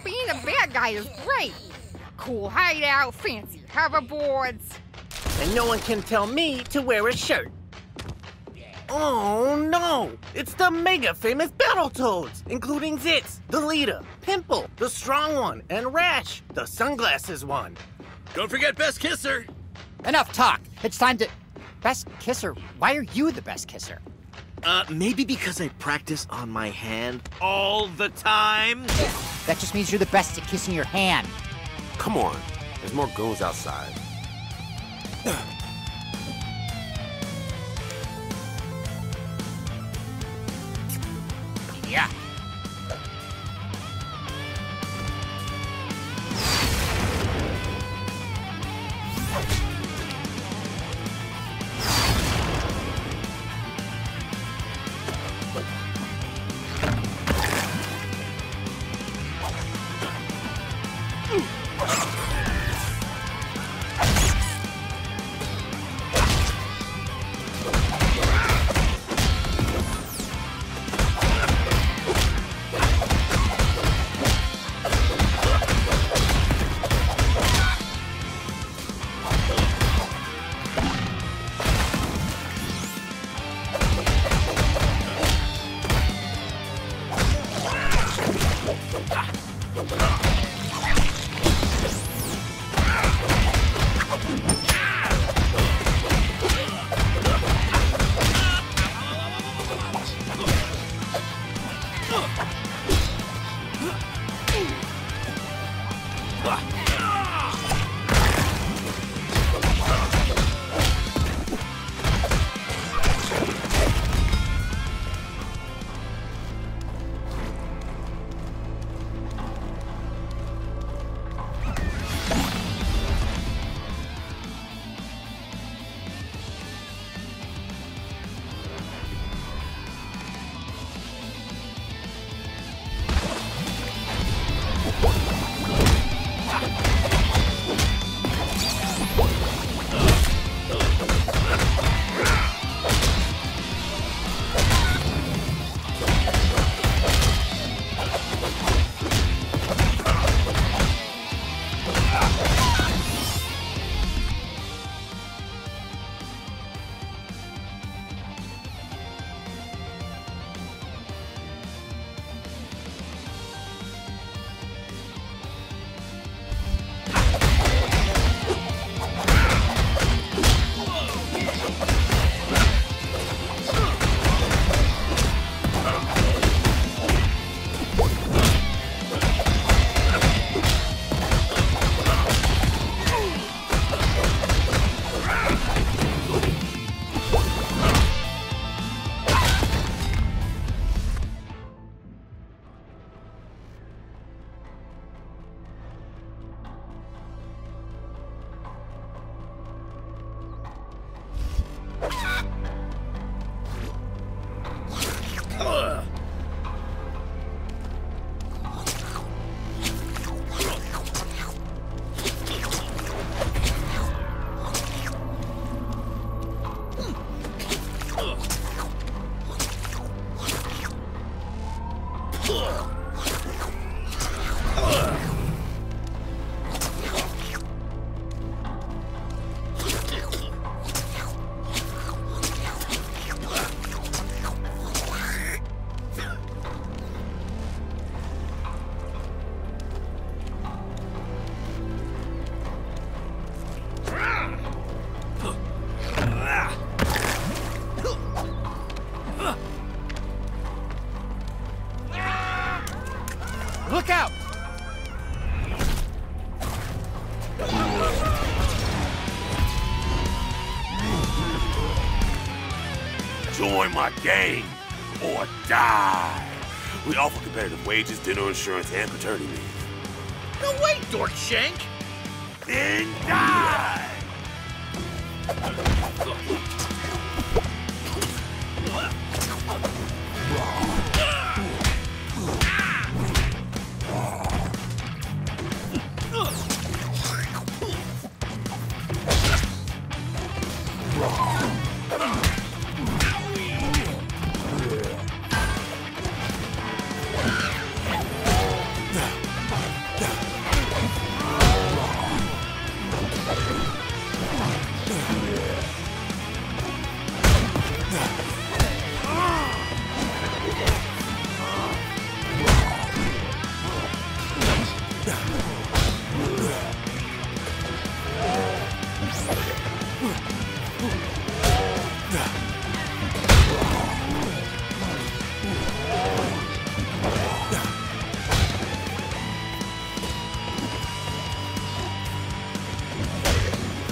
being a bad guy is great. Cool hideout, fancy hoverboards. And no one can tell me to wear a shirt. Oh no! It's the mega famous Battletoads, including Zitz, the leader, Pimple, the strong one, and Rash, the sunglasses one. Don't forget Best Kisser. Enough talk. It's time to... Best kisser? Why are you the best kisser? Maybe because I practice on my hand all the time? That just means you're the best at kissing your hand. Come on, there's more goons outside. Yeah. Look out! Join my gang or die. We offer competitive wages, dental insurance, and paternity leave. No way, Dork Shank! Then die!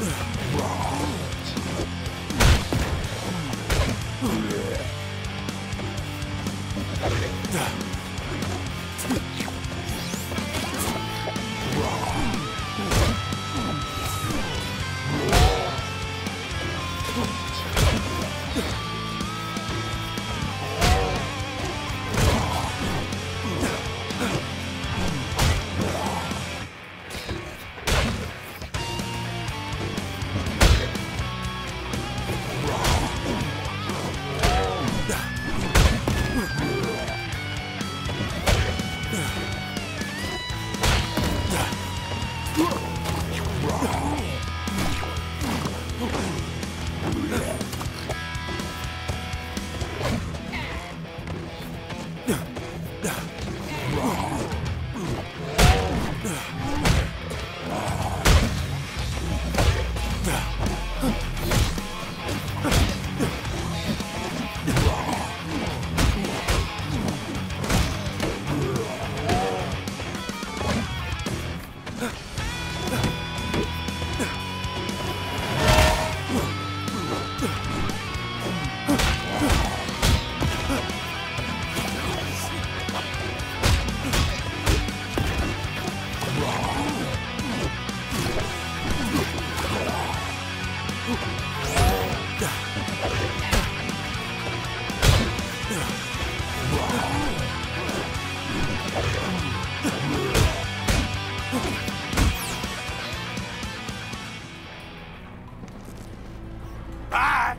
Bye!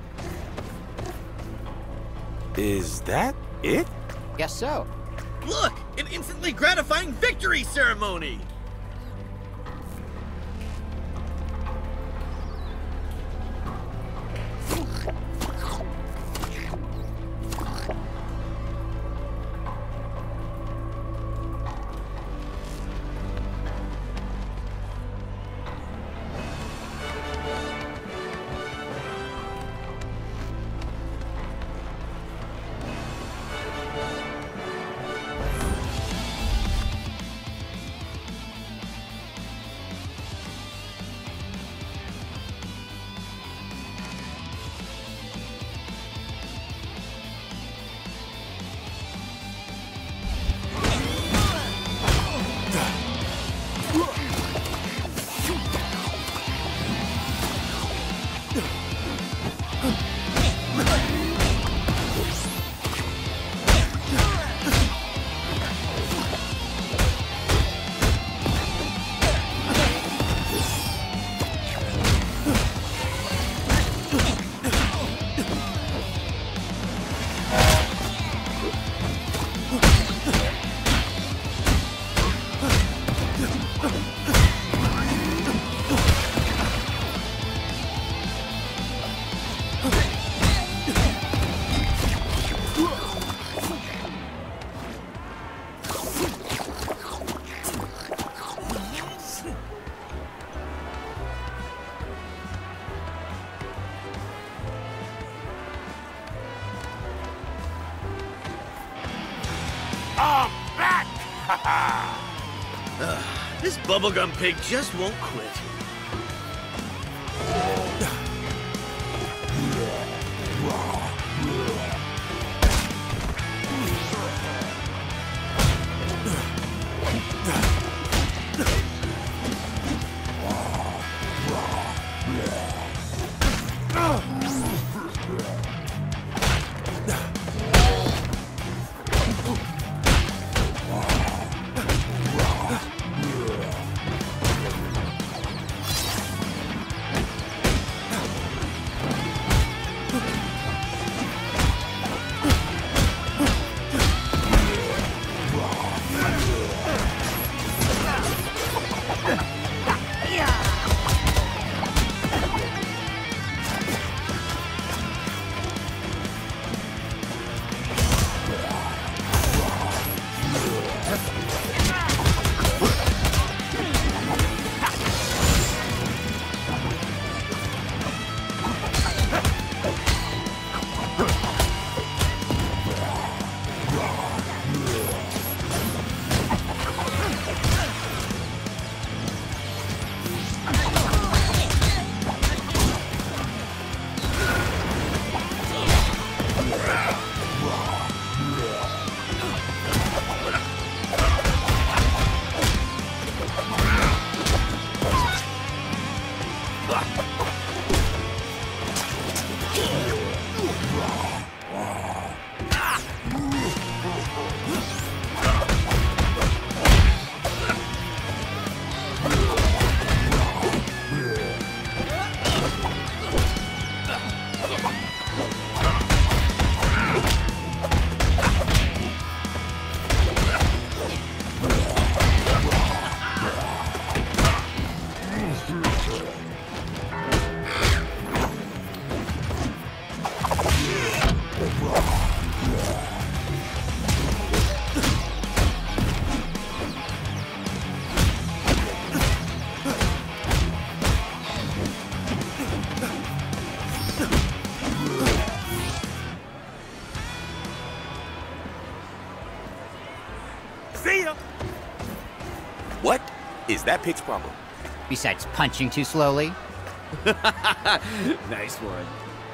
Is that it? Guess so. Look! An instantly gratifying victory ceremony! I'm back! This bubblegum pig just won't quit. is that pig's problem? Besides punching too slowly. Nice one.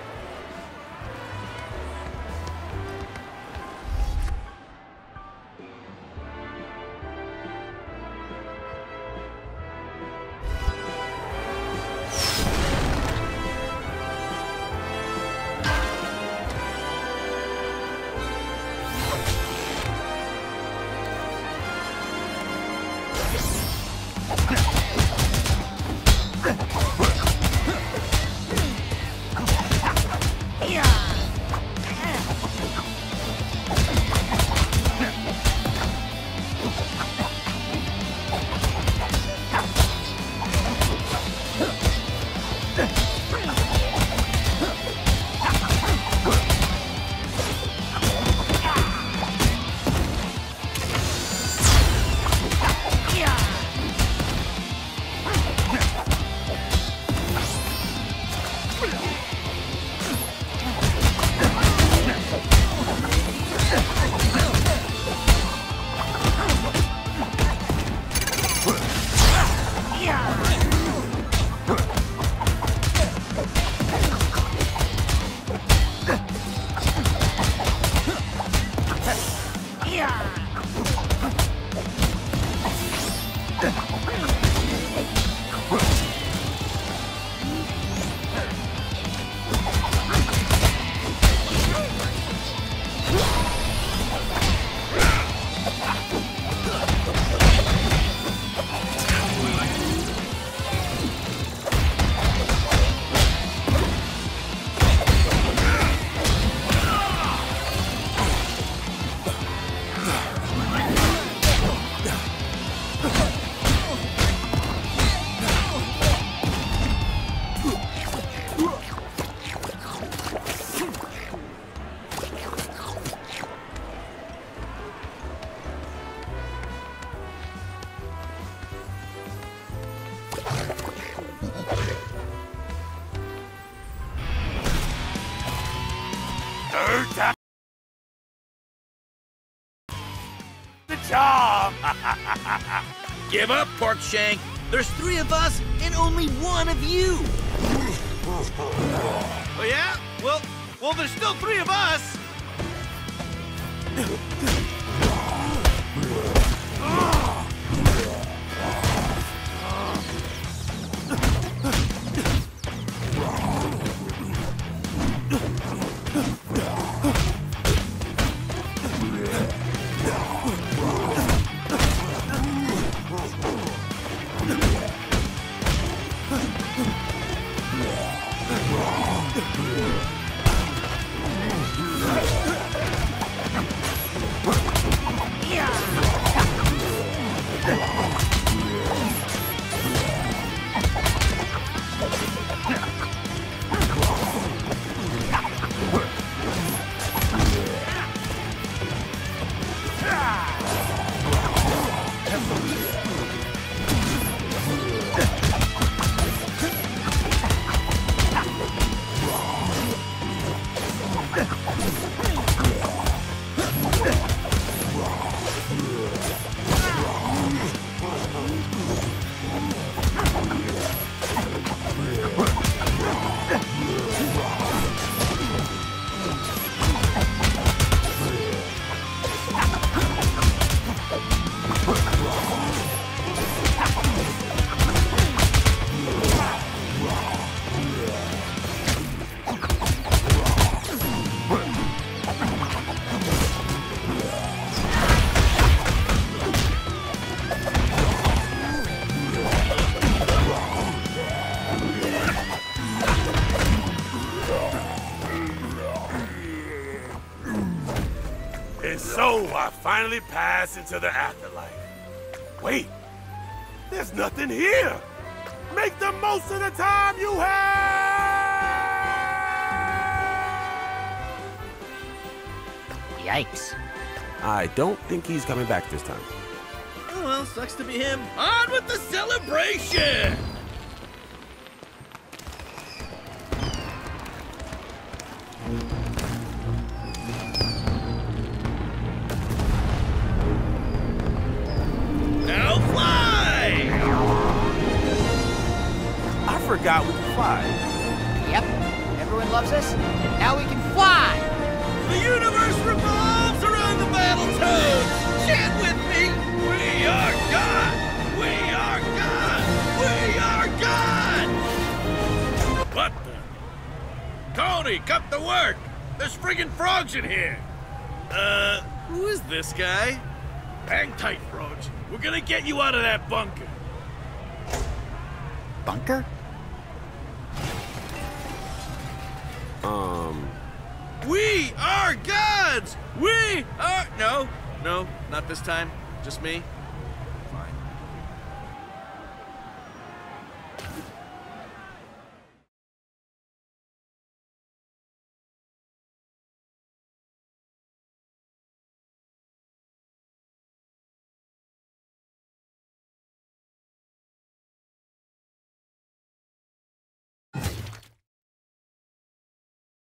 Third time. The job. Give up, Pork Shank. There's 3 of us and only 1 of you. Oh, yeah? Well, there's still 3 of us. And so I finally pass into the afterlife. Wait, there's nothing here. Make the most of the time you have. Yikes. I don't think he's coming back this time. Oh, well, sucks to be him. On with the celebration! Now fly! out we can fly. Yep, everyone loves us, and now we can fly! The universe revolves around the Battletoads! Chant with me! We are God! We are God! We are God! What the? Tony, come to work! There's friggin' frogs in here! Who is this guy? Hang tight, frogs. We're gonna get you out of that bunker. Bunker? We are gods! We are... No, not this time. Just me.